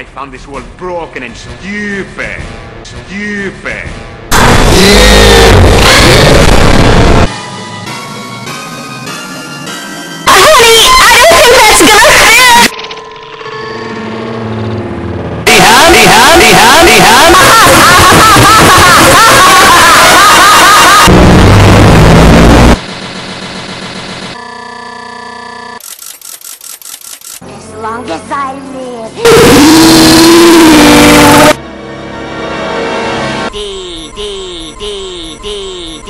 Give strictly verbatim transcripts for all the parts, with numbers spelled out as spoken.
I found this world broken and stupid. Stupid. Honey, I don't think that's gonna fit! Beham, beham, beham, beham! As long as I live. D, D, D, D, D.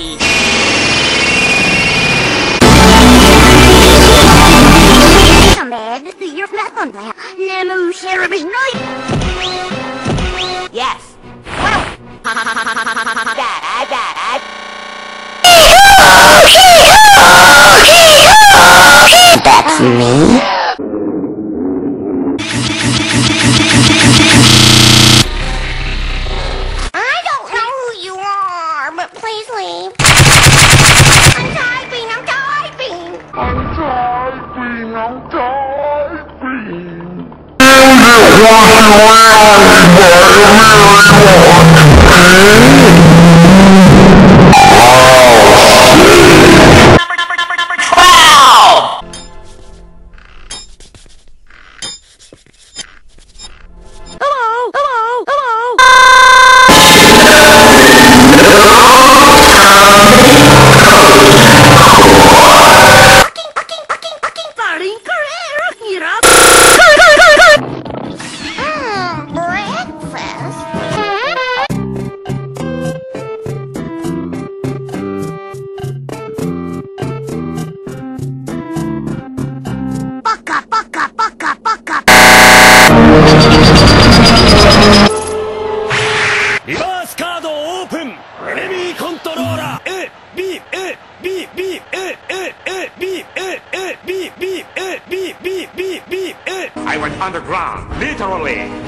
You're not on there. Nemu Sheriff is nice. Yes. Well. Dad, Dad. That's me. I don't know who you are, but please leave. I'm typing, I'm typing. I'm typing, I'm typing. I went underground, literally.